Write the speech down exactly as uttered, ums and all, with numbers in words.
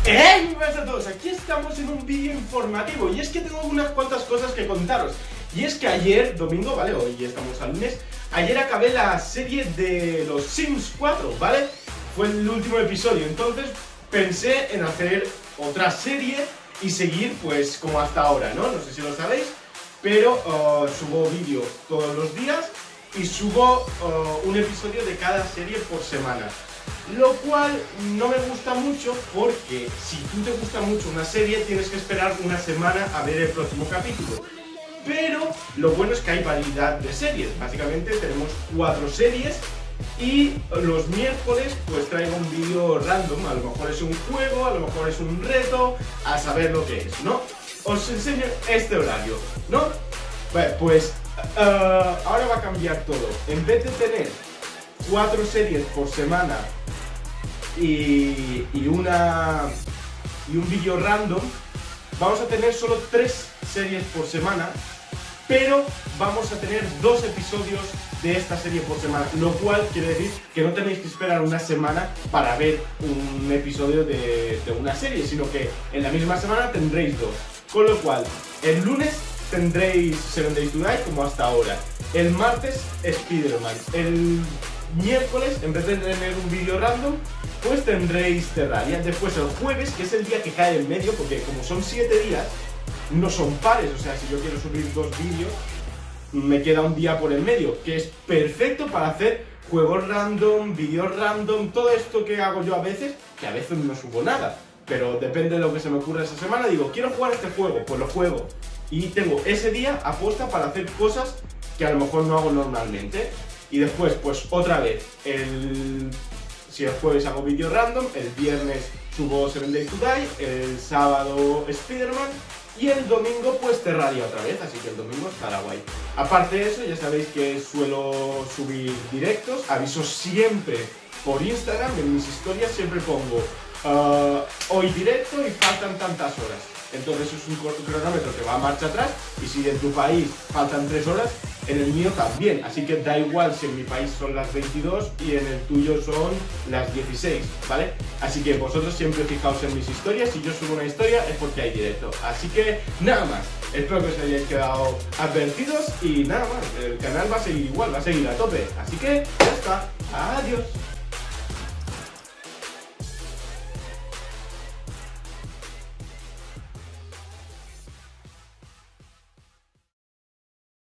¡Hey! Muy buenas a todos, aquí estamos en un vídeo informativo y es que tengo unas cuantas cosas que contaros. Y es que ayer, domingo, ¿vale? Hoy estamos al lunes. Ayer acabé la serie de los Sims cuatro, ¿vale? Fue el último episodio, entonces pensé en hacer otra serie y seguir pues como hasta ahora, ¿no? No sé si lo sabéis, pero uh, subo vídeo todos los días y subo uh, un episodio de cada serie por semana. Lo cual no me gusta mucho porque si tú te gusta mucho una serie tienes que esperar una semana a ver el próximo capítulo. Pero lo bueno es que hay variedad de series. Básicamente tenemos cuatro series y los miércoles pues traigo un vídeo random. A lo mejor es un juego, a lo mejor es un reto, a saber lo que es, ¿no? Os enseño este horario, ¿no? Bueno, pues uh, ahora va a cambiar todo. En vez de tener cuatro series por semana y, y, una, y un vídeo random, vamos a tener solo tres series por semana, pero vamos a tener dos episodios de esta serie por semana, lo cual quiere decir que no tenéis que esperar una semana para ver un episodio de, de una serie, sino que en la misma semana tendréis dos. Con lo cual, el lunes tendréis Seven Days to Die como hasta ahora, el martes Spider-Man, el miércoles, en vez de tener un vídeo random, pues tendréis Terraria. Después el jueves, que es el día que cae en medio, porque como son siete días, no son pares, o sea, si yo quiero subir dos vídeos, me queda un día por el medio, que es perfecto para hacer juegos random, vídeos random, todo esto que hago yo a veces, que a veces no subo nada, pero depende de lo que se me ocurra esa semana, digo, quiero jugar este juego, pues lo juego. Y tengo ese día apuesta para hacer cosas que a lo mejor no hago normalmente. Y después, pues otra vez, el... si el jueves hago vídeo random, el viernes subo Seven Days to Die, el sábado Spider-Man y el domingo pues Terraria otra vez, así que el domingo estará guay. Aparte de eso, ya sabéis que suelo subir directos, aviso siempre por Instagram, en mis historias siempre pongo uh, hoy directo y faltan tantas horas. Entonces es un cronómetro que va a marcha atrás y si en tu país faltan tres horas, en el mío también, así que da igual si en mi país son las veintidós y en el tuyo son las dieciséis, ¿vale? Así que vosotros siempre fijaos en mis historias, si yo subo una historia es porque hay directo. Así que nada más, espero que os hayáis quedado advertidos y nada más, el canal va a seguir igual, va a seguir a tope, así que ya está, adiós.